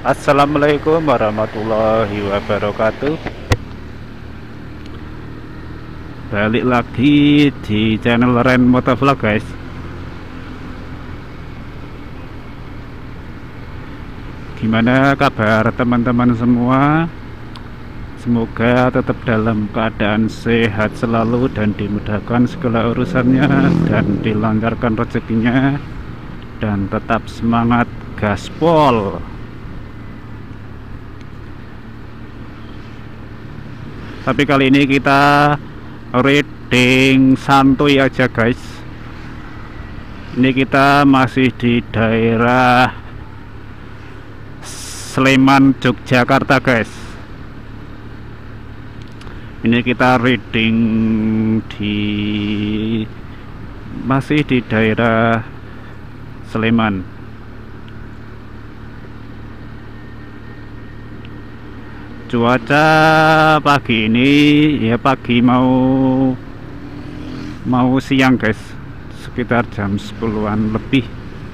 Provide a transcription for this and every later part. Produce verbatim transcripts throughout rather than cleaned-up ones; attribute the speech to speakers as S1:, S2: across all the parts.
S1: Assalamualaikum warahmatullahi wabarakatuh. Balik lagi di channel Ren Motovlog, guys. Gimana kabar teman-teman semua? Semoga tetap dalam keadaan sehat selalu dan dimudahkan segala urusannya dan dilancarkan rezekinya, dan tetap semangat gaspol. Tapi kali ini kita reading santuy aja, guys. Ini kita masih di daerah Sleman, Yogyakarta, guys. Ini kita reading di masih di daerah Sleman. Cuaca pagi ini ya pagi mau mau siang, guys, sekitar jam sepuluhan lebih.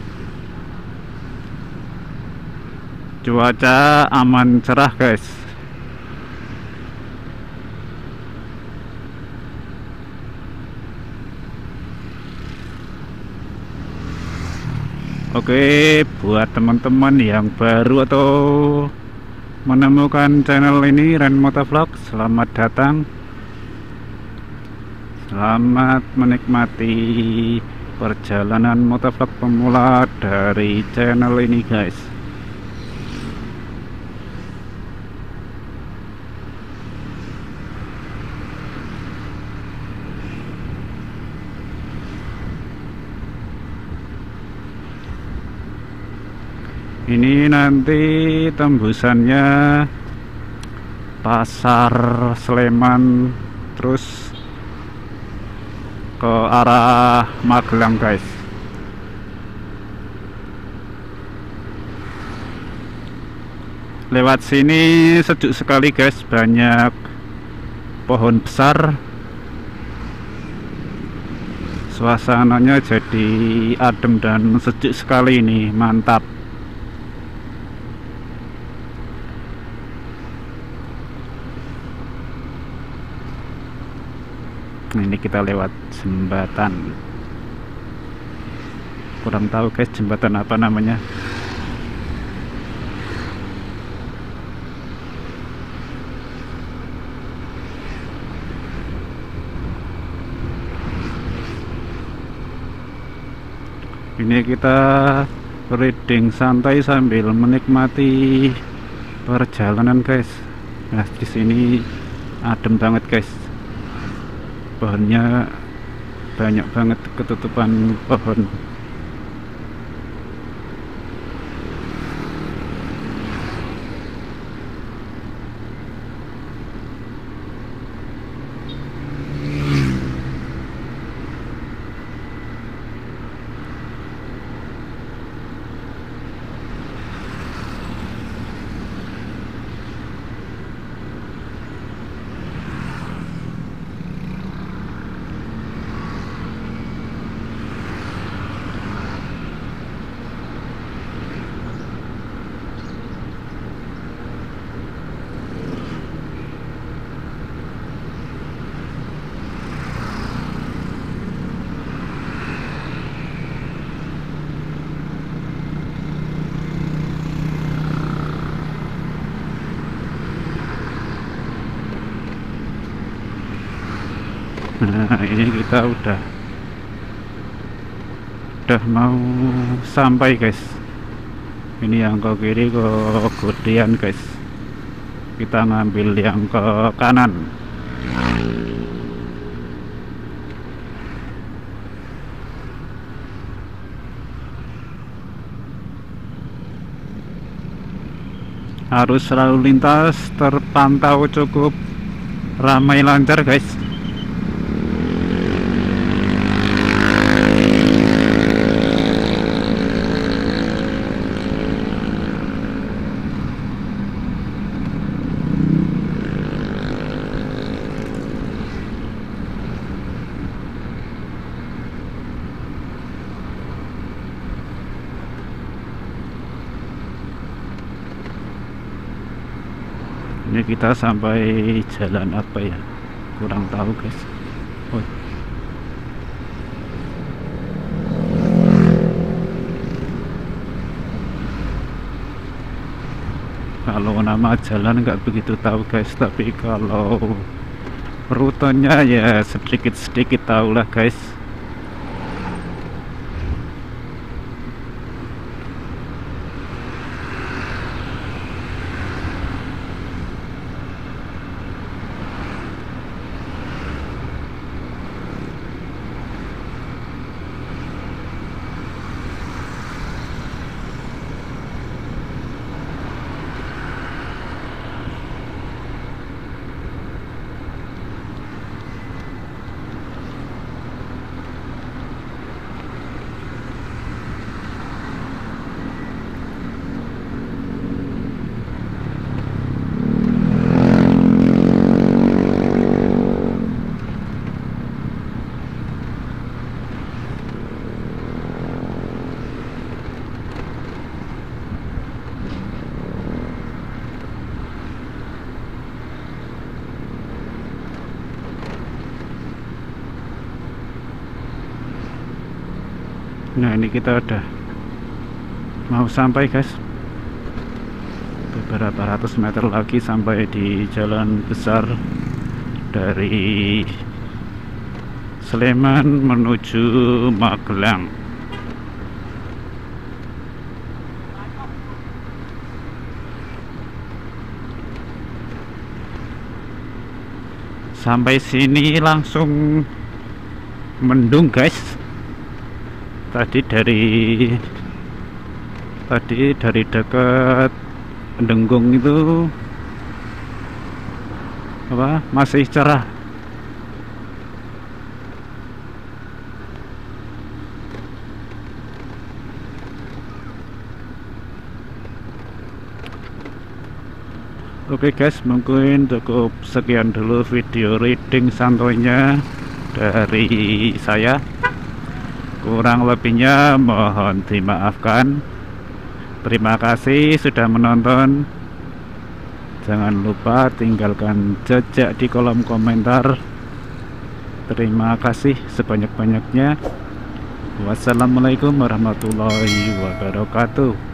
S1: Cuaca aman cerah, guys. Oke, buat teman-teman yang baru atau menemukan channel ini, Ren Motovlog, selamat datang. Selamat menikmati perjalanan motovlog pemula dari channel ini, guys. Ini nanti tembusannya Pasar Sleman terus ke arah Magelang, guys. Lewat sini sejuk sekali, guys. Banyak pohon besar. Suasananya jadi adem dan sejuk sekali ini, mantap. Ini kita lewat jembatan, kurang tahu, guys, jembatan apa namanya. Ini kita reading santai sambil menikmati perjalanan, guys. Nah, di sini adem banget, guys. Pohonnya banyak banget, ketutupan pohon. Nah, ini kita udah udah mau sampai, guys. Ini yang ke kiri ke Godian, guys. Kita ngambil yang ke kanan. Arus lalu lintas terpantau cukup ramai lancar, guys. ini kita sampai jalan apa ya, kurang tahu guys. Oh. Kalau nama jalan nggak begitu tahu guys, tapi kalau rutenya ya sedikit-sedikit tahu lah guys. Nah ini kita udah mau sampai guys, beberapa ratus meter lagi sampai di jalan besar dari Sleman menuju Magelang. Sampai sini langsung mendung guys. Tadi dari tadi dari dekat Denggung itu apa masih cerah. Oke guys, mungkin cukup sekian dulu video reading santuinya dari saya. Kurang lebihnya mohon dimaafkan. Terima kasih sudah menonton. Jangan lupa tinggalkan jejak di kolom komentar. Terima kasih sebanyak-banyaknya. Wassalamualaikum warahmatullahi wabarakatuh.